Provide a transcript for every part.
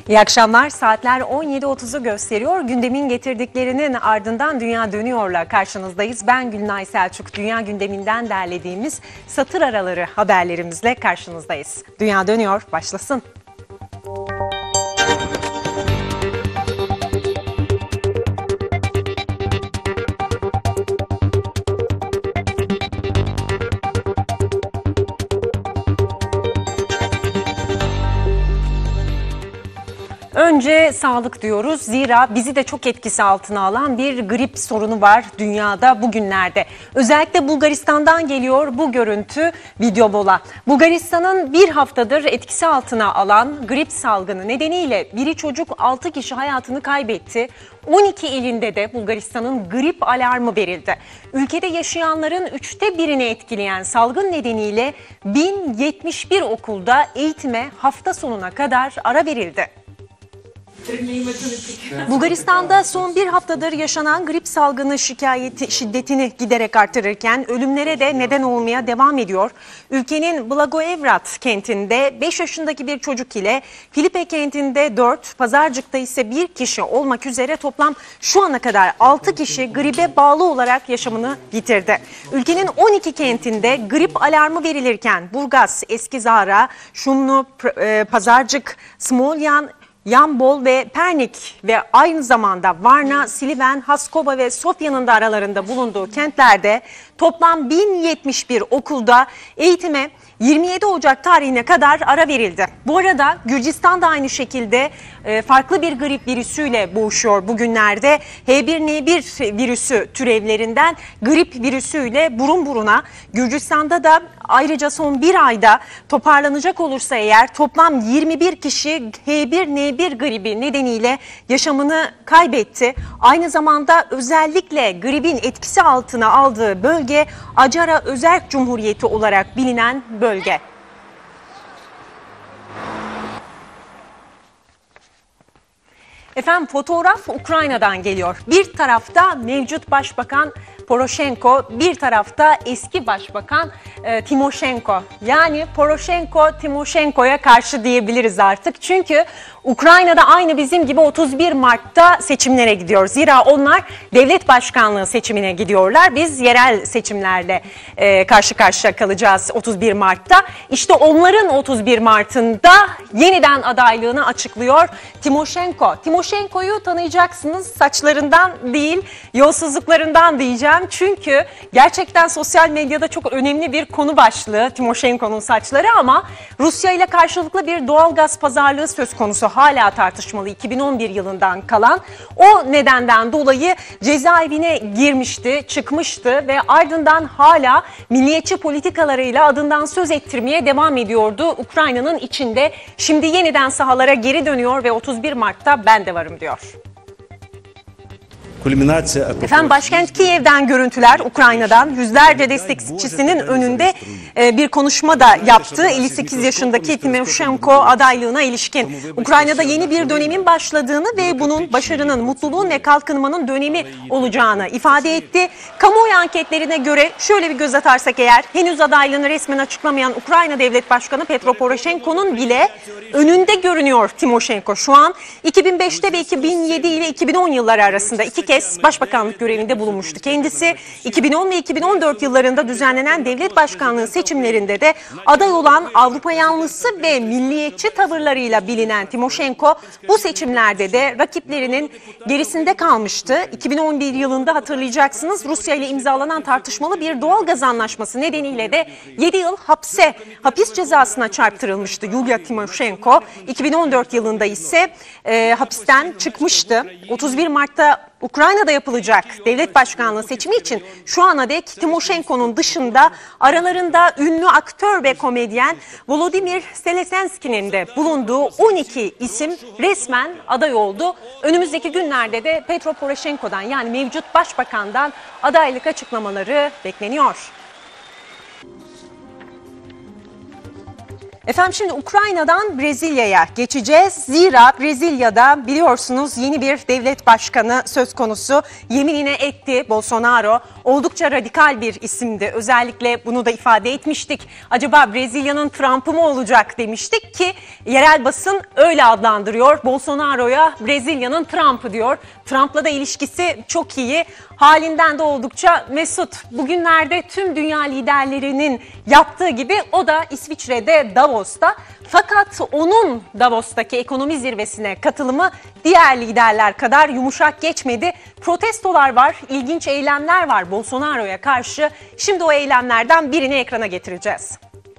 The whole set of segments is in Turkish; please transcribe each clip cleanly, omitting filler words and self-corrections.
İyi akşamlar. Saatler 17.30'u gösteriyor. Gündemin getirdiklerinin ardından Dünya Dönüyor'la karşınızdayız. Ben Gülnay Selçuk. Dünya gündeminden derlediğimiz satır araları haberlerimizle karşınızdayız. Dünya Dönüyor başlasın. Önce sağlık diyoruz. Zira bizi de çok etkisi altına alan bir grip sorunu var dünyada bugünlerde. Özellikle Bulgaristan'dan geliyor bu görüntü Videobola. Bulgaristan'ın bir haftadır etkisi altına alan grip salgını nedeniyle biri çocuk 6 kişi hayatını kaybetti. 12 ilinde de Bulgaristan'ın grip alarmı verildi. Ülkede yaşayanların 1/3'ünü etkileyen salgın nedeniyle 1071 okulda eğitime hafta sonuna kadar ara verildi. Bulgaristan'da son bir haftadır yaşanan grip salgını şiddetini giderek artırırken ölümlere de neden olmaya devam ediyor. Ülkenin Blagoevgrad kentinde 5 yaşındaki bir çocuk ile Filipe kentinde 4, Pazarcık'ta ise 1 kişi olmak üzere toplam şu ana kadar 6 kişi gribe bağlı olarak yaşamını yitirdi. Ülkenin 12 kentinde grip alarmı verilirken Burgas, Eskizara, Şumlu, Pazarcık, Smolyan, Yambol ve Pernik ve aynı zamanda Varna, Sliven, Haskova ve Sofya'nın da aralarında bulunduğu kentlerde toplam 1071 okulda eğitime 27 Ocak tarihine kadar ara verildi. Bu arada Gürcistan da aynı şekilde farklı bir grip virüsüyle boğuşuyor bugünlerde. H1N1 virüsü türevlerinden grip virüsüyle burun buruna. Gürcistan'da da ayrıca son bir ayda toparlanacak olursa eğer toplam 21 kişi H1N1 gribi nedeniyle yaşamını kaybetti. Aynı zamanda özellikle gripin etkisi altına aldığı bölge Acara Özerk Cumhuriyeti olarak bilinen bölge. Efendim fotoğraf Ukrayna'dan geliyor. Bir tarafta mevcut Başbakan Poroshenko, bir tarafta eski Başbakan Timoshenko. Yani Poroshenko Timoshenko'ya karşı diyebiliriz artık. Çünkü Ukrayna'da aynı bizim gibi 31 Mart'ta seçimlere gidiyor. Zira onlar devlet başkanlığı seçimine gidiyorlar. Biz yerel seçimlerle karşı karşıya kalacağız 31 Mart'ta. İşte onların 31 Mart'ında yeniden adaylığını açıklıyor Timoshenko. Timoshenko'yu tanıyacaksınız, saçlarından değil yolsuzluklarından diyeceğim. Çünkü gerçekten sosyal medyada çok önemli bir konu başlığı Timoshenko'nun saçları ama Rusya ile karşılıklı bir doğalgaz pazarlığı söz konusu, hala tartışmalı 2011 yılından kalan. O nedenden dolayı cezaevine girmişti, çıkmıştı ve ardından hala milliyetçi politikalarıyla adından söz ettirmeye devam ediyordu Ukrayna'nın içinde. Şimdi yeniden sahalara geri dönüyor ve 31 Mart'ta ben de varım diyor. Efendim başkent Kiev'den görüntüler, Ukrayna'dan yüzlerce destekçisinin önünde bir konuşma da yaptı. 58 yaşındaki Timoshenko adaylığına ilişkin. Ukrayna'da yeni bir dönemin başladığını ve bunun başarının, mutluluğun ve kalkınmanın dönemi olacağını ifade etti. Kamuoyu anketlerine göre şöyle bir göz atarsak eğer, henüz adaylığını resmen açıklamayan Ukrayna Devlet Başkanı Petro Poroshenko'nun bile önünde görünüyor Timoshenko. Şu an 2005'te ve 2007 ile 2010 yılları arasında 2 kez başbakanlık görevinde bulunmuştu. Kendisi 2010 ve 2014 yıllarında düzenlenen devlet başkanlığı seçimlerinde de aday olan Avrupa yanlısı ve milliyetçi tavırlarıyla bilinen Timoshenko bu seçimlerde de rakiplerinin gerisinde kalmıştı. 2011 yılında hatırlayacaksınız Rusya ile imzalanan tartışmalı bir doğalgaz anlaşması nedeniyle de 7 yıl hapis cezasına çarptırılmıştı Yulia Timoshenko. 2014 yılında ise hapisten çıkmıştı. 31 Mart'ta Ukrayna'da yapılacak devlet başkanlığı seçimi için şu ana dek Timoshenko'nun dışında aralarında ünlü aktör ve komedyen Volodymyr Zelensky'nin de bulunduğu 12 isim resmen aday oldu. Önümüzdeki günlerde de Petro Poroshenko'dan yani mevcut başbakandan adaylık açıklamaları bekleniyor. Efendim şimdi Ukrayna'dan Brezilya'ya geçeceğiz. Zira Brezilya'da biliyorsunuz yeni bir devlet başkanı söz konusu. Yeminine etti Bolsonaro. Oldukça radikal bir isimdi. Özellikle bunu da ifade etmiştik. Acaba Brezilya'nın Trump'ı mı olacak demiştik ki yerel basın öyle adlandırıyor. Bolsonaro'ya Brezilya'nın Trump'ı diyor. Trump'la da ilişkisi çok iyi. Halinden de oldukça mesut. Bugünlerde tüm dünya liderlerinin yaptığı gibi o da İsviçre'de Davos'ta. Fakat onun Davos'taki ekonomi zirvesine katılımı diğer liderler kadar yumuşak geçmedi. Protestolar var, ilginç eylemler var Bolsonaro'ya karşı. Şimdi o eylemlerden birini ekrana getireceğiz.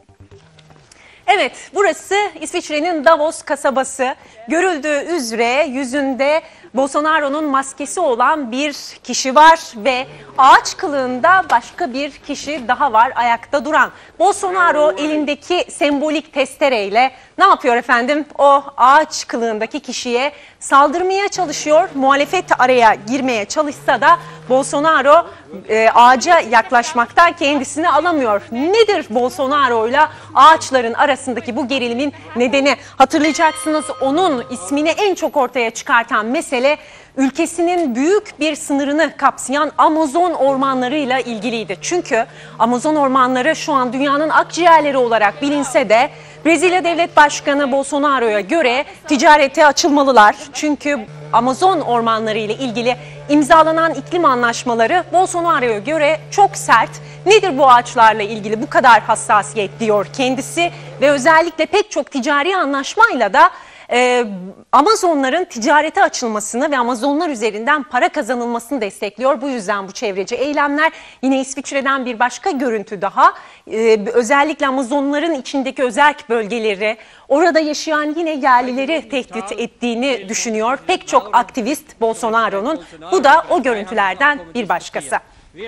Evet, burası İsviçre'nin Davos kasabası. Görüldüğü üzere yüzünde Bolsonaro'nun maskesi olan bir kişi var ve ağaç kılığında başka bir kişi daha var ayakta duran. Bolsonaro elindeki sembolik testereyle ne yapıyor efendim? O ağaç kılığındaki kişiye saldırmaya çalışıyor. Muhalefet araya girmeye çalışsa da Bolsonaro ağaca yaklaşmaktan kendisini alamıyor. Nedir Bolsonaro'yla ağaçların arasındaki bu gerilimin nedeni? Hatırlayacaksınız, onun ismini en çok ortaya çıkartan mesele ülkesinin büyük bir sınırını kapsayan Amazon ormanlarıyla ilgiliydi. Çünkü Amazon ormanları şu an dünyanın akciğerleri olarak bilinse de Brezilya Devlet Başkanı Bolsonaro'ya göre ticarete açılmalılar. Çünkü Amazon ormanları ile ilgili imzalanan iklim anlaşmaları Bolsonaro'ya göre çok sert. Nedir bu ağaçlarla ilgili bu kadar hassasiyet diyor kendisi ve özellikle pek çok ticari anlaşmayla da Amazonların ticarete açılmasını ve Amazonlar üzerinden para kazanılmasını destekliyor. Bu yüzden bu çevreci eylemler. Yine İsviçre'den bir başka görüntü daha. Özellikle Amazonların içindeki özerk bölgeleri, orada yaşayan yine yerlileri tehdit ettiğini düşünüyor pek çok aktivist Bolsonaro'nun. Bu da o görüntülerden bir başkası.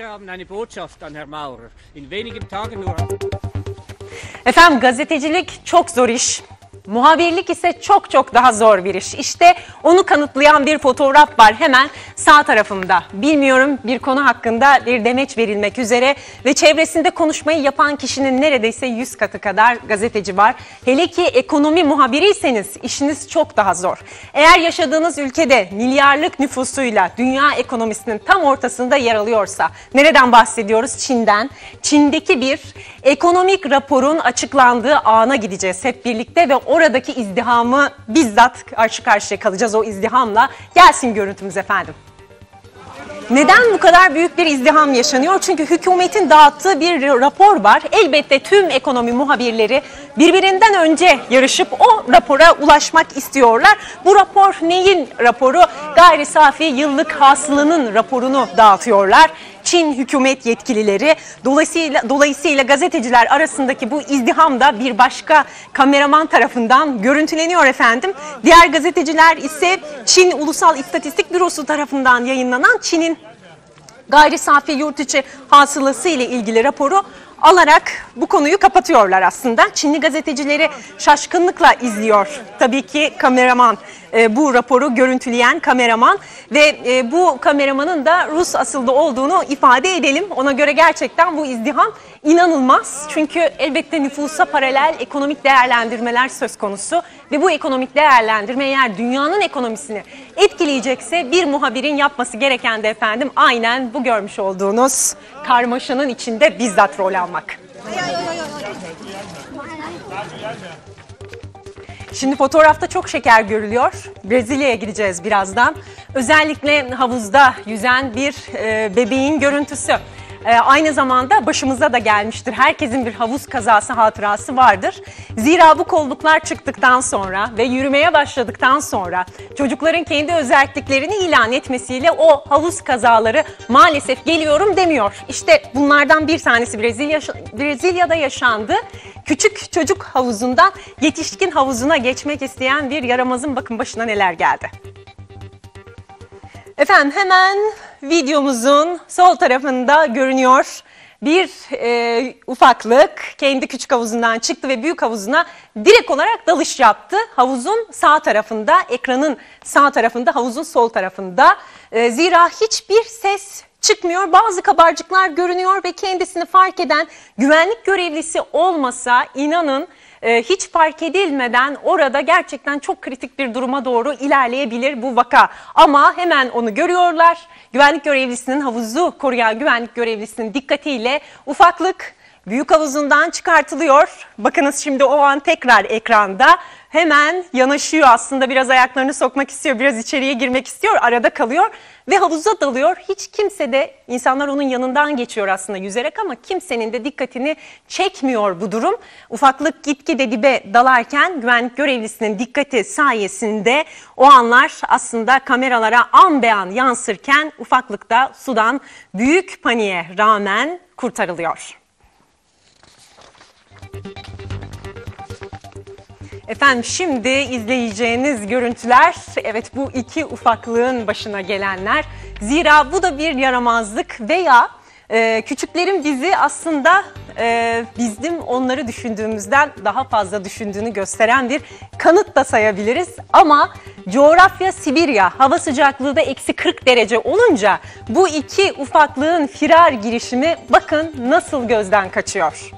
Efendim gazetecilik çok zor iş. Muhabirlik ise çok çok daha zor bir iş. İşte onu kanıtlayan bir fotoğraf var hemen sağ tarafımda. Bilmiyorum, bir konu hakkında bir demeç verilmek üzere ve çevresinde konuşmayı yapan kişinin neredeyse 100 katı kadar gazeteci var. Hele ki ekonomi muhabiriyseniz işiniz çok daha zor. Eğer yaşadığınız ülkede milyarlık nüfusuyla dünya ekonomisinin tam ortasında yer alıyorsa, nereden bahsediyoruz? Çin'den. Çin'deki bir ekonomik raporun açıklandığı ana gideceğiz hep birlikte ve oradaki izdihamı bizzat karşı karşıya kalacağız o izdihamla. Gelsin görüntümüz efendim. Neden bu kadar büyük bir izdiham yaşanıyor? Çünkü hükümetin dağıttığı bir rapor var. Elbette tüm ekonomi muhabirleri birbirinden önce yarışıp o rapora ulaşmak istiyorlar. Bu rapor neyin raporu? Gayri safi yıllık hasılanın raporunu dağıtıyorlar. Çin hükümet yetkilileri, dolayısıyla gazeteciler arasındaki bu izdiham da bir başka kameraman tarafından görüntüleniyor efendim. Diğer gazeteciler ise Çin Ulusal İstatistik Bürosu tarafından yayınlanan Çin'in gayri safi yurt içi hasılası ile ilgili raporu alarak bu konuyu kapatıyorlar aslında. Çinli gazetecileri şaşkınlıkla izliyor tabii ki kameraman, bu raporu görüntüleyen kameraman ve bu kameramanın da Rus asıllı olduğunu ifade edelim. Ona göre gerçekten bu izdiham inanılmaz. Çünkü elbette nüfusa paralel ekonomik değerlendirmeler söz konusu ve bu ekonomik değerlendirme eğer dünyanın ekonomisini etkileyecekse bir muhabirin yapması gereken de efendim aynen bu görmüş olduğunuz karmaşanın içinde bizzat rol almak. Şimdi fotoğrafta çok şeker görülüyor. Brezilya'ya gideceğiz birazdan. Özellikle havuzda yüzen bir bebeğin görüntüsü. Aynı zamanda başımıza da gelmiştir. Herkesin bir havuz kazası hatırası vardır. Zira bu kolluklar çıktıktan sonra ve yürümeye başladıktan sonra çocukların kendi özelliklerini ilan etmesiyle o havuz kazaları maalesef geliyorum demiyor. İşte bunlardan bir tanesi Brezilya'da yaşandı. Küçük çocuk havuzundan yetişkin havuzuna geçmek isteyen bir yaramazın bakın başına neler geldi. Efendim hemen videomuzun sol tarafında görünüyor bir ufaklık kendi küçük havuzundan çıktı ve büyük havuzuna direkt olarak dalış yaptı. Havuzun sağ tarafında, ekranın sağ tarafında, havuzun sol tarafında. Zira hiçbir ses çıkmıyor. Bazı kabarcıklar görünüyor ve kendisini fark eden güvenlik görevlisi olmasa inanın hiç fark edilmeden orada gerçekten çok kritik bir duruma doğru ilerleyebilir bu vaka. Ama hemen onu görüyorlar. Güvenlik görevlisinin, havuzu koruyan güvenlik görevlisinin dikkatiyle ufaklık büyük havuzundan çıkartılıyor. Bakınız şimdi o an tekrar ekranda. Hemen yanaşıyor, aslında biraz ayaklarını sokmak istiyor, biraz içeriye girmek istiyor, arada kalıyor ve havuza dalıyor. Hiç kimse de, insanlar onun yanından geçiyor aslında yüzerek ama kimsenin de dikkatini çekmiyor bu durum. Ufaklık gitgide dibe dalarken güvenlik görevlisinin dikkati sayesinde o anlar aslında kameralara an be an yansırken ufaklık da sudan büyük paniğe rağmen kurtarılıyor. Efendim şimdi izleyeceğiniz görüntüler, evet, bu iki ufaklığın başına gelenler. Zira bu da bir yaramazlık veya küçüklerin bizi aslında bizim onları düşündüğümüzden daha fazla düşündüğünü gösteren bir kanıt da sayabiliriz. Ama coğrafya Sibirya, hava sıcaklığı da eksi 40 derece olunca bu iki ufaklığın firar girişimi bakın nasıl gözden kaçıyor.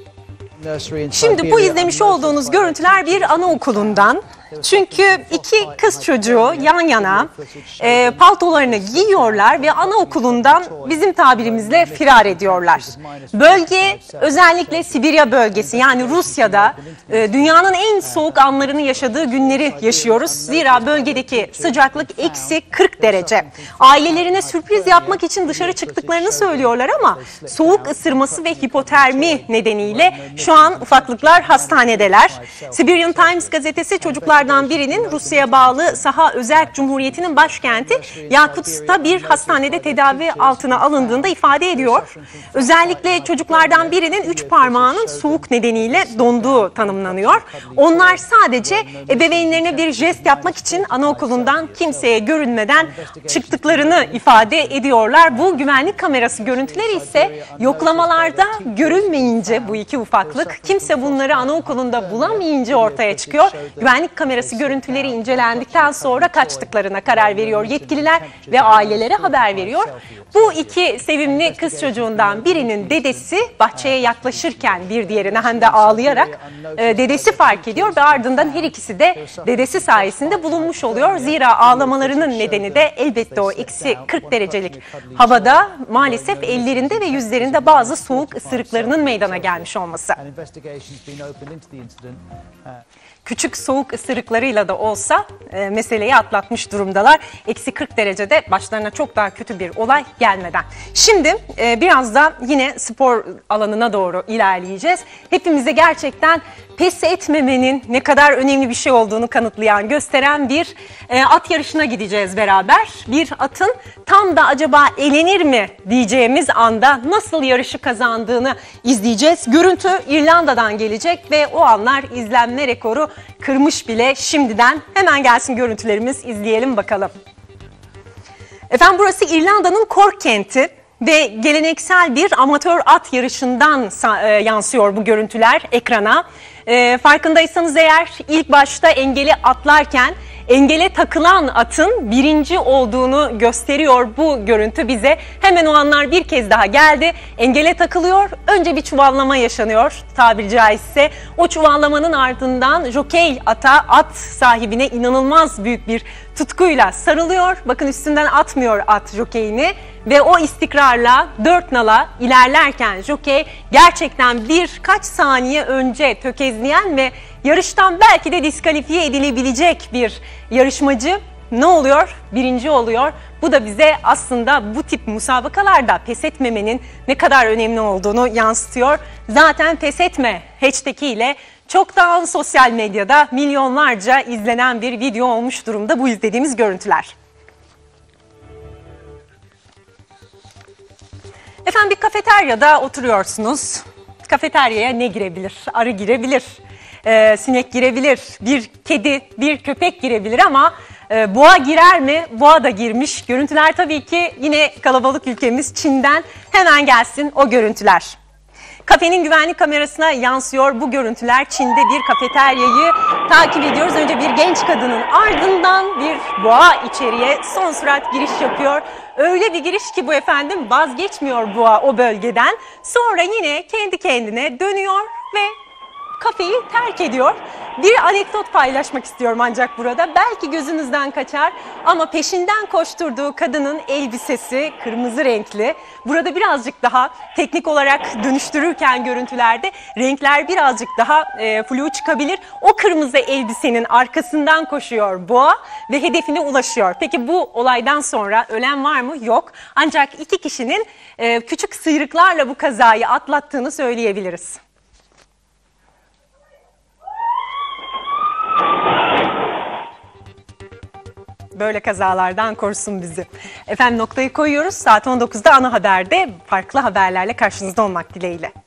Şimdi bu izlemiş olduğunuz görüntüler bir anaokulundan. Çünkü iki kız çocuğu yan yana paltolarını giyiyorlar ve anaokulundan bizim tabirimizle firar ediyorlar. Bölge özellikle Sibirya bölgesi, yani Rusya'da dünyanın en soğuk anlarını yaşadığı günleri yaşıyoruz. Zira bölgedeki sıcaklık eksi 40 derece. Ailelerine sürpriz yapmak için dışarı çıktıklarını söylüyorlar ama soğuk ısırması ve hipotermi nedeniyle şu an ufaklıklar hastanedeler. Siberian Times gazetesi çocuklardan birinin Rusya'ya bağlı Saha Özerk Cumhuriyeti'nin başkenti Yakutsk'ta bir hastanede tedavi altına alındığında ifade ediyor. Özellikle çocuklardan birinin 3 parmağının soğuk nedeniyle donduğu tanımlanıyor. Onlar sadece ebeveynlerine bir jest yapmak için anaokulundan kimseye görünmeden çıktıklarını ifade ediyorlar. Bu güvenlik kamerası görüntüleri ise yoklamalarda görülmeyince bu iki ufaklık, kimse bunları anaokulunda bulamayınca ortaya çıkıyor. Güvenlik kamerası görüntüleri incelendikten sonra kaçtıklarına karar veriyor yetkililer ve ailelere haber veriyor. Bu iki sevimli kız çocuğundan birinin dedesi bahçeye yaklaşırken bir diğerine hem de ağlayarak dedesi fark ediyor ve ardından her ikisi de dedesi sayesinde bulunmuş oluyor. Zira ağlamalarının nedeni de elbette o eksi 40 derecelik havada maalesef ellerinde ve yüzlerinde bazı soğuk ısırıklarının meydana gelmiş olması. Küçük soğuk ısırıklarıyla da olsa meseleyi atlatmış durumdalar. Eksi 40 derecede başlarına çok daha kötü bir olay gelmeden. Şimdi biraz da yine spor alanına doğru ilerleyeceğiz. Hepimize gerçekten pes etmemenin ne kadar önemli bir şey olduğunu kanıtlayan, gösteren bir at yarışına gideceğiz beraber. Bir atın tam da acaba elenir mi diyeceğimiz anda nasıl yarışı kazandığını izleyeceğiz. Görüntü İrlanda'dan gelecek ve o anlar izlenme rekoru kırmış bile şimdiden. Hemen gelsin görüntülerimiz, izleyelim bakalım. Efendim burası İrlanda'nın Cork kenti ve geleneksel bir amatör at yarışından yansıyor bu görüntüler ekrana. Farkındaysanız eğer ilk başta engeli atlarken engele takılan atın birinci olduğunu gösteriyor bu görüntü bize. Hemen o anlar bir kez daha geldi. Engele takılıyor. Önce bir çuvallama yaşanıyor tabiri caizse. O çuvallamanın ardından jokey ata, at sahibine inanılmaz büyük bir tutkuyla sarılıyor. Bakın üstünden atmıyor at jokeyini. Ve o istikrarla 4 nala ilerlerken jokey gerçekten birkaç saniye önce tökezleyen ve yarıştan belki de diskalifiye edilebilecek bir yarışmacı ne oluyor? Birinci oluyor. Bu da bize aslında bu tip musabakalarda pes etmemenin ne kadar önemli olduğunu yansıtıyor. Zaten pes etme hashtag ile çoktan sosyal medyada milyonlarca izlenen bir video olmuş durumda bu izlediğimiz görüntüler. Efendim bir kafeteryada oturuyorsunuz. Kafeteryaya ne girebilir? Arı girebilir, sinek girebilir, bir kedi, bir köpek girebilir ama boğa girer mi? Boğa da girmiş. Görüntüler tabii ki yine kalabalık ülkemiz Çin'den. Hemen gelsin o görüntüler. Kafenin güvenlik kamerasına yansıyor bu görüntüler. Çin'de bir kafeteryayı takip ediyoruz. Önce bir genç kadının ardından bir boğa içeriye son sürat giriş yapıyor. Öyle bir giriş ki bu efendim, vazgeçmiyor boğa o bölgeden. Sonra yine kendi kendine dönüyor ve kafeyi terk ediyor. Bir anekdot paylaşmak istiyorum ancak burada. Belki gözünüzden kaçar ama peşinden koşturduğu kadının elbisesi kırmızı renkli. Burada birazcık daha teknik olarak dönüştürürken görüntülerde renkler birazcık daha flu çıkabilir. O kırmızı elbisenin arkasından koşuyor boğa ve hedefine ulaşıyor. Peki bu olaydan sonra ölen var mı? Yok. Ancak 2 kişinin küçük sıyrıklarla bu kazayı atlattığını söyleyebiliriz. Böyle kazalardan korusun bizi. Efendim noktayı koyuyoruz. Saat 19'da ana haberde farklı haberlerle karşınızda olmak dileğiyle.